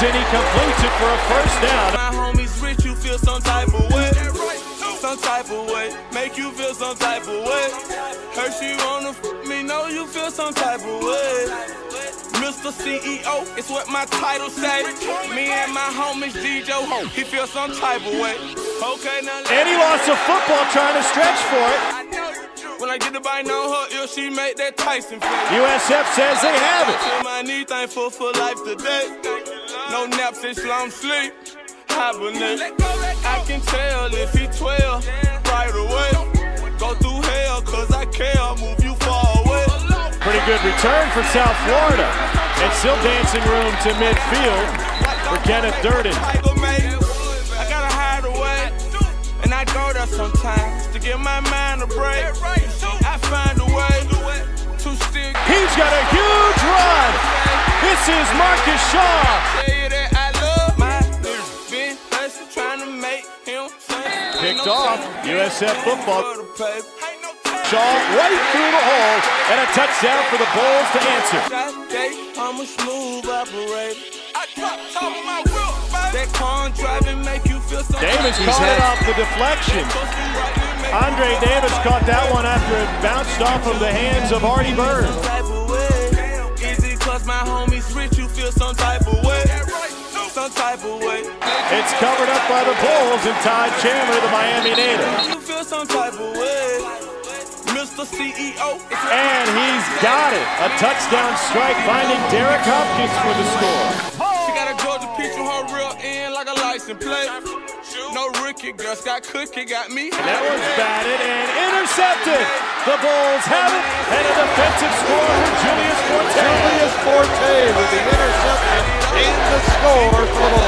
and he completes it for a first down. My homies rich, you feel some type of way. Some type of way, make you feel some type of way. Heard she wanna me, know you feel some type of way. Mr. CEO, it's what my title say. Me and my homies DJ Ho, he feel some type of way. Okay, now and he lost a football trying to stretch for it. When I get the bite on her ear, she make that Tyson face. USF says they have it. My knee thankful for life today. No naps, it's long sleep. Hibernate. I can tell if he 12 right away. Go through hell cause I care, move you far away. Pretty good return for South Florida. And still dancing room to midfield for Kenneth Durden. I gotta hide away, and I go there sometimes to give my mind a break. I find a way to stick. He's got a huge run. This is Marcus Shaw. Picked off, USF football. Shaw right through the hole, and a touchdown for the Bulls to answer. I'm a smooth operator. I drop top of my wheel. That car driving make you feel so. Davis caught it off the deflection. Andre Davis caught that one after it bounced off of the hands of Artie Burns. Easy cause my homies rich, you feel some type of way. Some type of way. It's covered up by the Bulls and Todd Chandler, the Miami native. You feel some type of way, Mr. CEO. And he's got it. A touchdown strike, finding Derek Hopkins for the score. She got a Georgia peach on her real end like a license plate. No Ricky, girl, Scott Cookie got me. And that one's batted and intercepted. The Bulls have it, and a defensive score for Julius Forte. Julius Forte with the interception and the score for the